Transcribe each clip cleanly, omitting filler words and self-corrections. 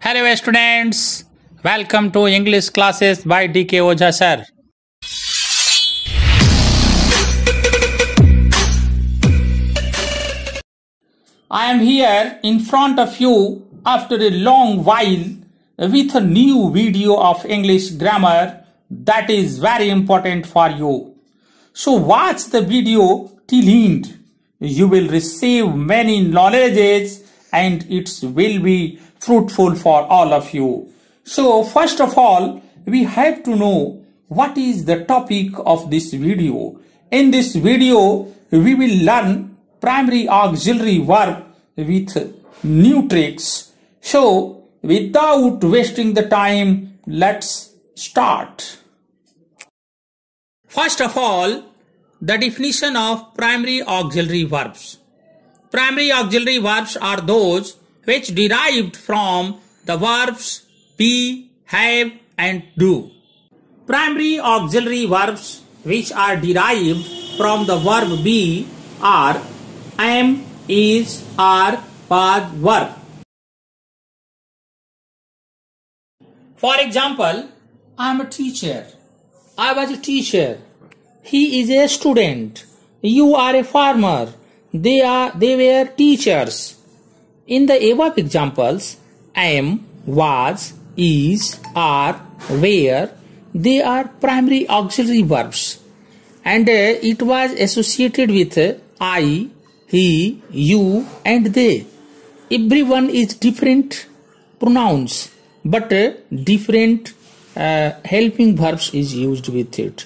Hello students, welcome to English classes by DK Ojha sir. I am here in front of you after a long while with a new video of English grammar that is very important for you. So watch the video till end. You will receive many knowledges and it will be fruitful for all of you. So first of all, we have to know what is the topic of this video. In this video, we will learn primary auxiliary verb with new tricks. So without wasting the time, let's start. First of all, the definition of primary auxiliary verbs. Primary auxiliary verbs are those which derived from the verbs be, have and do. Primary auxiliary verbs which are derived from the verb be are am, is, are, was, were. For example, I am a teacher. I was a teacher. He is a student. You are a farmer. They were teachers. In the above examples, am, was, is, are, were, they are primary auxiliary verbs. And it was associated with I, he, you and they. Everyone is different pronouns, but different helping verbs is used with it.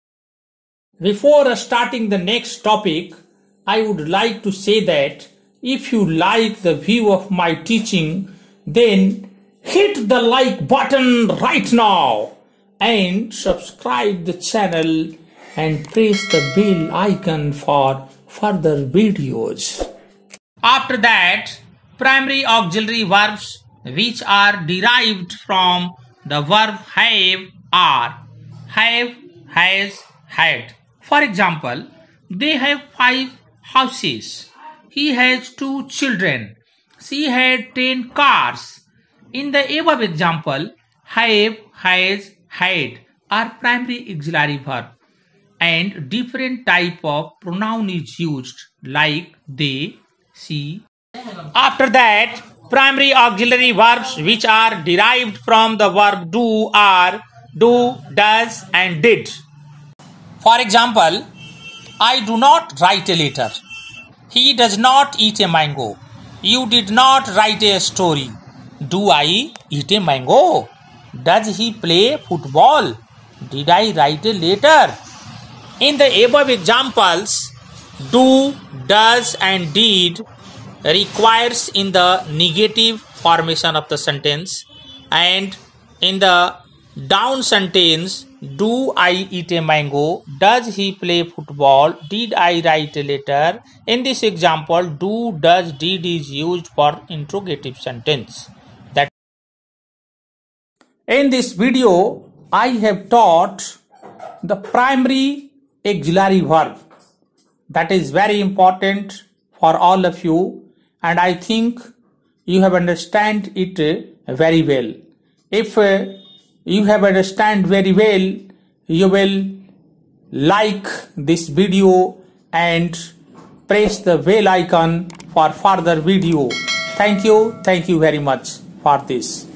Before starting the next topic, I would like to say that if you like the view of my teaching, then hit the like button right now and subscribe the channel and press the bell icon for further videos. After that, primary auxiliary verbs which are derived from the verb have are have, has, had. For example, they have 5 houses. He has 2 children. She had 10 cars. In the above example, have, has, had are primary auxiliary verb and different type of pronoun is used like they, she. After that, primary auxiliary verbs which are derived from the verb do are do, does and did. For example, I do not write a letter. He does not eat a mango. You did not write a story. Do I eat a mango? Does he play football? Did I write a letter? In the above examples, do, does and did requires in the negative formation of the sentence, and in the down sentence, do I eat a mango? Does he play football? Did I write a letter? In this example, do, does, did is used for interrogative sentence. That in this video, I have taught the primary auxiliary verb. That is very important for all of you, and I think you have understand it very well. If you have understand very well, you will like this video and press the bell icon for further video. Thank you very much for this.